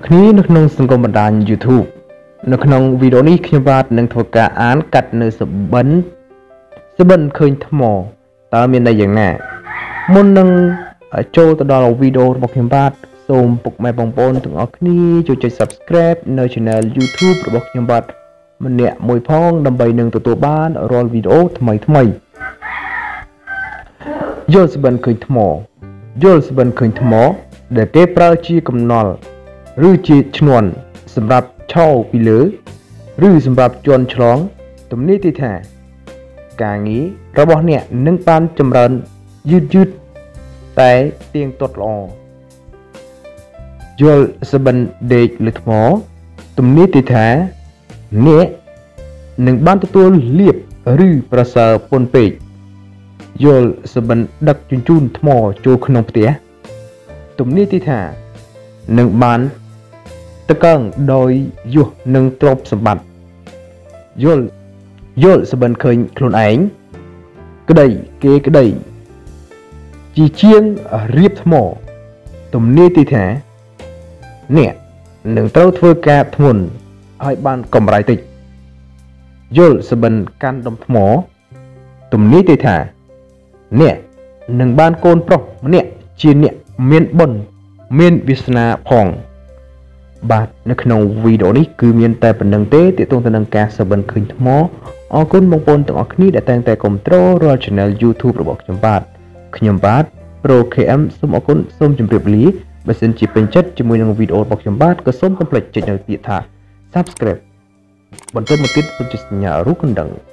គ្នានៅក្នុងសង្គមបណ្ដាញ YouTube នៅក្នុងវីដេអូនេះខ្ញុំបាទនឹងធ្វើការអានកាត់នៅសបិនឃើញថ្មតើមានន័យយ៉ាងណាមុននឹងចូលទៅដល់វីដេអូរបស់ខ្ញុំបាទសូមពុកម៉ែបងប្អូនទាំងអស់គ្នាជួយចុច Subscribe នៅ Channel YouTube របស់ខ្ញុំបាទម្នាក់មួយផងដើម្បីនឹងទទួលបានរាល់វីដេអូថ្មីយល់សបិនឃើញថ្មយល់សបិនឃើញថ្មដែលគេប្រើជាកំណល់ឬជាឈ្នាន់សម្រាប់ឆោពីលើឬសម្រាប់ជន់ឆ្លងទំនាយទីថាការងាររបស់អ្នកនឹងបានចម្រើនយឺតតែទៀងទាត់ល្អយល់សបិនដេកលើថ្មទំនាយទីថាអ្នកនឹងបានទទួលលៀបឬប្រសើរពន់ពេកយល់សបិនដឹកជញ្ជូនថ្មចូលក្នុងផ្ទះទំនាយទីថានឹងបានតកើងដោយយុះនឹងទ្រព្យសម្បត្តិយល់សបិនឃើញខ្លួនឯងក្តីគេក្តីជាជាងរៀបថ្មទំនាយទីថាអ្នកនឹងត្រូវធ្វើការធ្ងន់ឲ្យបានកម្រៃតិចយល់សបិនកាន់ដុំថ្មទំនាយទីថាអ្នកនឹងបានកូនប្រុសម្នាក់ជាអ្នកមានបុណ្យមានវាសនាផងបាទនៅក្នុងវីដេអូនេះគឺមានតែប៉ុណ្្នឹងទេទាក់ទងទៅនឹងការសបិនឃើញថ្មអរគុណបងប្អូនទាំងអស់គ្នាដែលតែងតែគាំទ្ររាល់ Channel YouTube របស់ខ្ញុំបាទ Pro KM សូមអរគុណសូមជម្រាបលាបើសិនជាពេញចិត្តជាមួយនឹងវីដេអូរបស់ខ្ញុំបាទក៏សូមកុំភ្លេចចុចនៅពាក្យថា Subscribe បន្តមកទៀតសូមចុចសញ្ញារូបកណ្ដឹង